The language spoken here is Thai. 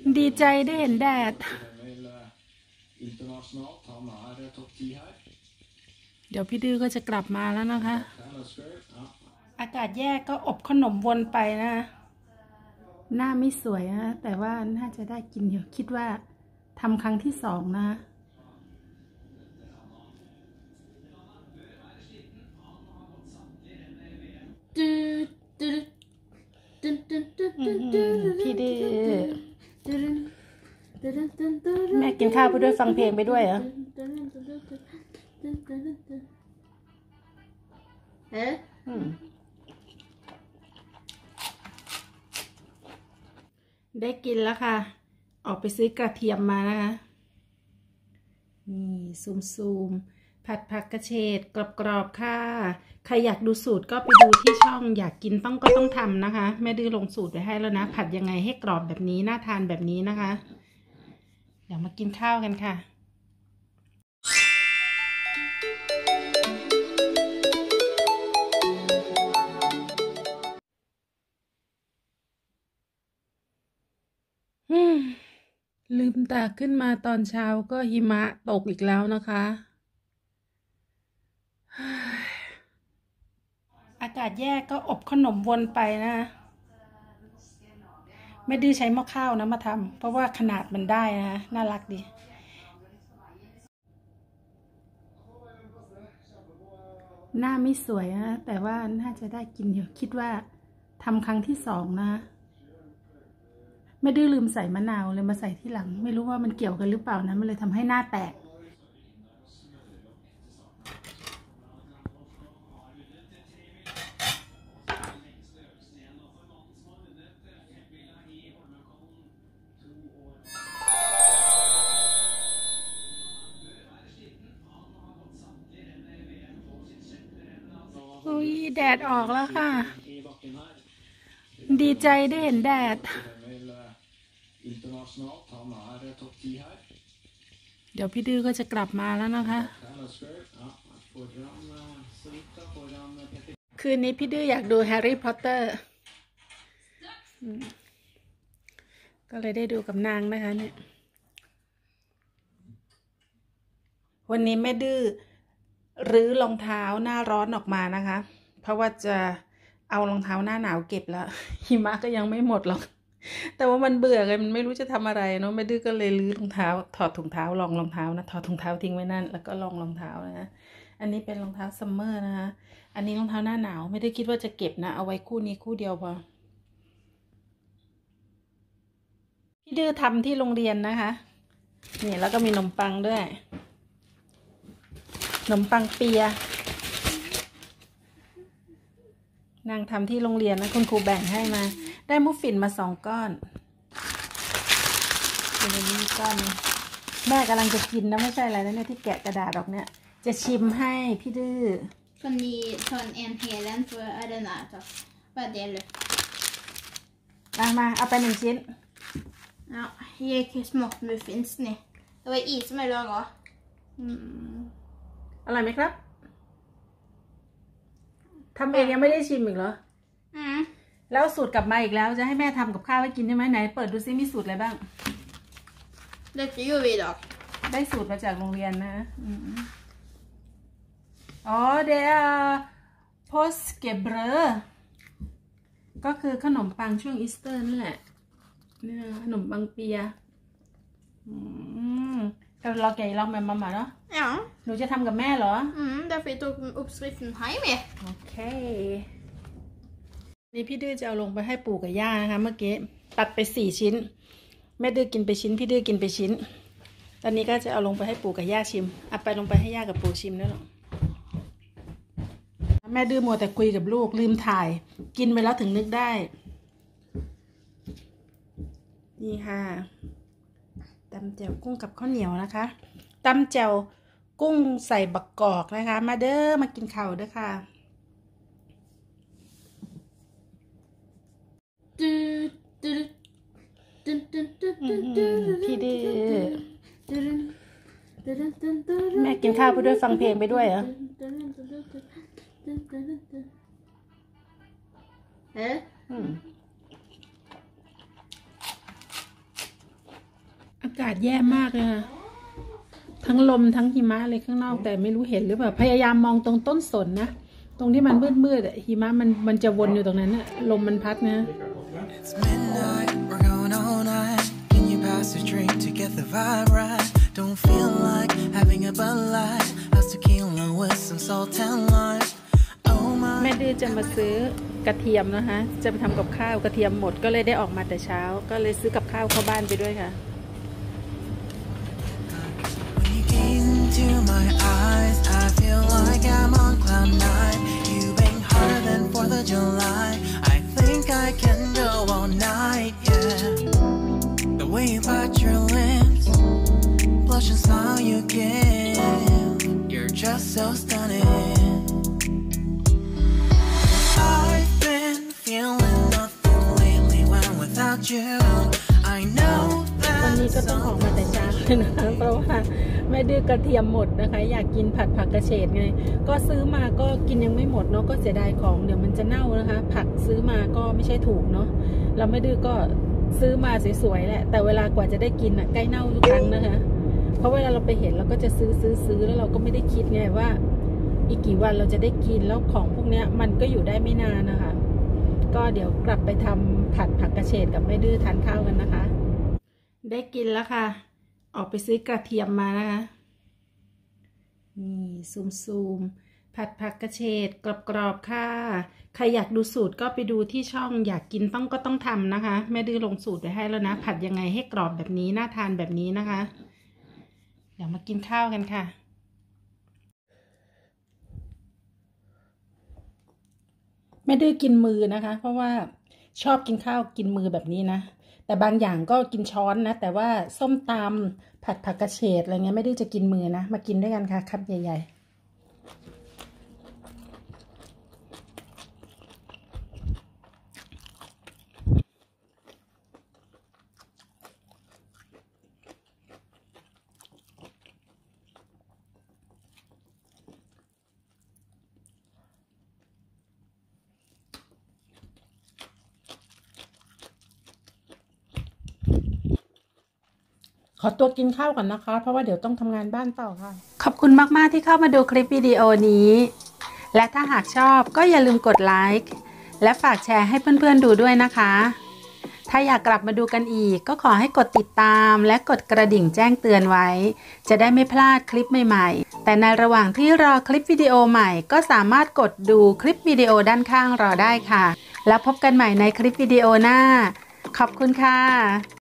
ดีใจได้เห็นแดดเดี๋ยวพี่ดื้อก็จะกลับมาแล้วนะคะอากาศแย่ก็อบขนมวนไปนะหน้าไม่สวยนะแต่ว่าน่าจะได้กินอยู่คิดว่าทำครั้งที่สองนะพี่ดื้อแม่กินข้าวไปด้วยฟังเพลงไปด้วยเหรอได้กินแล้วค่ะออกไปซื้อกระเทียมมานะคะนี่ซูมผัดผักกระเฉดกรอบๆค่ะใครอยากดูสูตรก็ไปดูที่ช่องอยากกินก็ต้องทำนะคะแม่ดื้อลงสูตรไว้ให้แล้วนะผัดยังไงให้กรอบแบบนี้น่าทานแบบนี้นะคะเดี๋ยวมากินข้าวกันค่ะลืมตาขึ้นมาตอนเช้าก็หิมะตกอีกแล้วนะคะอากาศแย่ก็อบขนมวนไปนะไม่ดื้อใช้หม้อข้าวนะมาทำเพราะว่าขนาดมันได้นะน่ารักดีหน้าไม่สวยนะแต่ว่าน่าจะได้กินอยู่คิดว่าทำครั้งที่สองนะไม่ดื้อลืมใส่มะนาวเลยมาใส่ที่หลังไม่รู้ว่ามันเกี่ยวกันหรือเปล่านะมันเลยทำให้หน้าแตกอุ้ยแดดออกแล้วค่ะดีใจได้เห็นแดดเดี๋ยวพี่ดื้อก็จะกลับมาแล้วนะคะคืนนี้พี่ดื้ออยากดูแฮร์รี่พอตเตอร์ก็เลยได้ดูกับนางนะคะเนี่ยวันนี้แม่ดื้อรื้อรองเท้าหน้าร้อนออกมานะคะเพราะว่าจะเอารองเท้าหน้าหนาวเก็บแล้วหิมะก็ยังไม่หมดหรอกแต่ว่ามันเบื่อไงมันไม่รู้จะทำอะไรเนาะแม่ดื้อก็เลยรื้อรองเท้าถอดถุงเท้าลองรองเท้านะถอดถุงเท้าทิ้งไว้นั่นแล้วก็ลองรองเท้านะอันนี้เป็นรองเท้าซัมเมอร์นะคะอันนี้รองเท้าหน้าหนาวไม่ได้คิดว่าจะเก็บนะเอาไว้คู่นี้คู่เดียวพอพี่ดื้อทำที่โรงเรียนนะคะนี่แล้วก็มีขนมปังด้วยขนมปังเปียนางทำที่โรงเรียนนะคุณครูแบ่งให้มาได้มุฟฟินมา2 ก้อนเป็นนี้ก้อนแม่กำลังจะกินนะไม่ใช่อะไรนะเนี่ยที่แกะกระดาษออกเนี่ยจะชิมให้พี่ดื้อ Kan ni ta en hel en för är den här då? Vad det är det? มาเอาไป1 ชิ้น Ja, jag gick smått muffins ni. Det var is som jag lagade. อร่อยไหมครับทำเองยังไม่ได้ชิมอีกเหรอแล้วสูตรกลับมาอีกแล้วจะให้แม่ทำกับข้าวให้กินใช่ไหมไหนเปิดดูซิมีสูตรอะไรบ้าง Det gör vi idag. ได้สูตรมาจากโรงเรียนนะอ๋อเดี๋ยวโพสเกเบรก็คือขนมปังช่วงอีสเตอร์นั่นแหละนี่นะขนมปังเปียเราแกะลองแบบมาเนาะ Ja. หนูจะทำกับแม่เหรอ Därför jag tog uppskriften hem med. โอเคนี่พี่ดื้อจะเอาลงไปให้ปู่กับย่านะคะเมื่อกี้ตัดไป4 ชิ้นแม่ดื้อกินไปชิ้นพี่ดื้อกินไปชิ้นตอนนี้ก็จะเอาลงไปให้ปู่กับย่าชิมเอาไปลงไปให้ย่ากับปู่ชิมด้วยหรอแม่ดื้อมัวแต่คุยกับลูกลืมถ่ายกินไปแล้วถึงนึกได้นี่ค่ะตำแจ่วกุ้งกับข้าวเหนียวนะคะตำแจ่วกุ้งใส่บักกอกนะคะมาเด้อมากินข้าวเด้อค่ะพี่ดื้อแม่กินข้าวไปด้วยฟังเพลงไปด้วยเหรอากาศแย่มากเลยค่ะทั้งลมทั้งหิมะเลยข้างนอกแต่ไม่รู้เห็นหรือเปล่าพยายามมองตรงต้นสนนะตรงที่มันมืดๆหิมะมันจะวนอยู่ตรงนั้นนะลมมันพัดนะแม่ดื้อจะมาซื้อกระเทียมนะคะจะไปทำกับข้าวกระเทียมหมดก็เลยได้ออกมาแต่เช้าก็เลยซื้อกับข้าวเข้าบ้านไปด้วยค่ะTo my eyes, I feel like I'm on cloud nine. You bang harder than 4th of July. I think I can go all night, yeah. The way you bite your lips, blush and smile you give, you're just so stunning. I've been feeling nothing lately when without you. I know that วันนี้ก็ต้องออกมาแต่เช้าเลยนะคะเพราะว่าแม่ดื้อกระเทียมหมดนะคะอยากกินผัดผักกระเฉดไงก็ซื้อมาก็กินยังไม่หมดเนาะก็เสียดายของเดี๋ยวมันจะเน่านะคะผักซื้อมาก็ไม่ใช่ถูกเนาะเราแม่ดื้อก็ซื้อมาสวยๆแหละแต่เวลากว่าจะได้กินอ่ะใกล้เน่าทุกครั้งนะคะเพราะเวลาเราไปเห็นเราก็จะซื้อแล้วเราก็ไม่ได้คิดไงว่าอีกกี่วันเราจะได้กินแล้วของพวกเนี้ยมันก็อยู่ได้ไม่นานนะคะก็เดี๋ยวกลับไปทำผัดผักกระเฉดกับแม่ดื้อทานข้าวกันนะคะได้กินแล้วค่ะออกไปซื้อกระเทียมมานะคะนี่ซูมผัดผักกระเฉดกรอบๆค่ะใครอยากดูสูตรก็ไปดูที่ช่องอยากกินก็ต้องทำนะคะแม่ดื้อลงสูตรไว้ให้แล้วนะผัดยังไงให้กรอบแบบนี้น่าทานแบบนี้นะคะเดี๋ยวมากินข้าวกันค่ะแม่ดื้อกินมือนะคะเพราะว่าชอบกินข้าวกินมือแบบนี้นะแต่บางอย่างก็กินช้อนนะแต่ว่าส้มตำผัดผักกระเฉดอะไรเงี้ยไม่ได้จะกินมือนะมากินด้วยกันค่ะคำใหญ่ขอตัวกินข้าวก่อนนะคะเพราะว่าเดี๋ยวต้องทำงานบ้านต่อค่ะขอบคุณมากๆที่เข้ามาดูคลิปวิดีโอนี้และถ้าหากชอบก็อย่าลืมกดไลค์และฝากแชร์ให้เพื่อนๆดูด้วยนะคะถ้าอยากกลับมาดูกันอีกก็ขอให้กดติดตามและกดกระดิ่งแจ้งเตือนไว้จะได้ไม่พลาดคลิปใหม่ๆแต่ในระหว่างที่รอคลิปวิดีโอใหม่ก็สามารถกดดูคลิปวิดีโอด้านข้างรอได้ค่ะแล้วพบกันใหม่ในคลิปวิดีโอหน้าขอบคุณค่ะ